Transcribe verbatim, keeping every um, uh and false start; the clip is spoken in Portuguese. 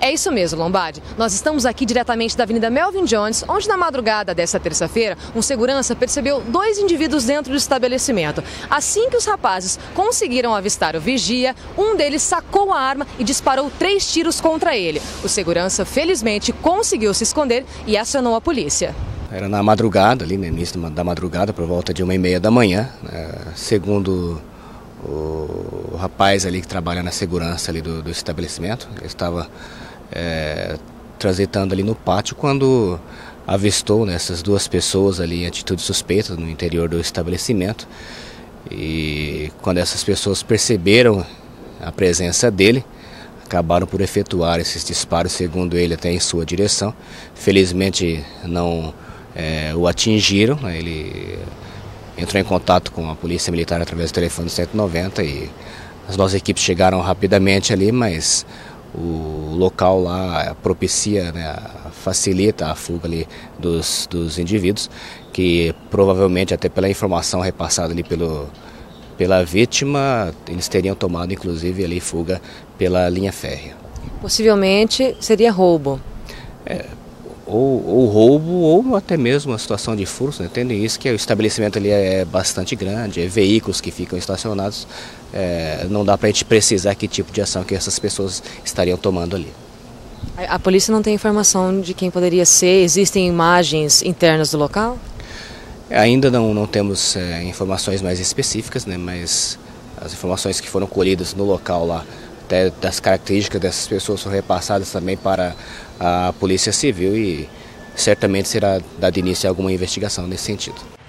É isso mesmo, Lombardi. Nós estamos aqui diretamente da Avenida Melvin Jones, onde na madrugada desta terça-feira, um segurança percebeu dois indivíduos dentro do estabelecimento. Assim que os rapazes conseguiram avistar o vigia, um deles sacou a arma e disparou três tiros contra ele. O segurança, felizmente, conseguiu se esconder e acionou a polícia. Era na madrugada, ali no início da madrugada, por volta de uma e meia da manhã, né, segundo o rapaz ali que trabalha na segurança ali do, do estabelecimento. Ele estava é, transitando ali no pátio quando avistou, né, essas duas pessoas ali em atitude suspeita no interior do estabelecimento. E quando essas pessoas perceberam a presença dele, acabaram por efetuar esses disparos, segundo ele, até em sua direção. Felizmente não é, o atingiram, né, ele entrou em contato com a polícia militar através do telefone cento e noventa e as nossas equipes chegaram rapidamente ali, mas o local lá propicia, né, facilita a fuga ali dos, dos indivíduos, que provavelmente, até pela informação repassada ali pelo, pela vítima, eles teriam tomado inclusive ali fuga pela linha férrea. Possivelmente seria roubo. É, Ou, ou roubo, ou até mesmo uma situação de furto, né? Tendo isso que o estabelecimento ali é bastante grande, é veículos que ficam estacionados, é, não dá para a gente precisar que tipo de ação que essas pessoas estariam tomando ali. A, a polícia não tem informação de quem poderia ser? Existem imagens internas do local? Ainda não, não temos é, informações mais específicas, né? Mas as informações que foram colhidas no local lá, até das características dessas pessoas, são repassadas também para a Polícia Civil e certamente será dado início a alguma investigação nesse sentido.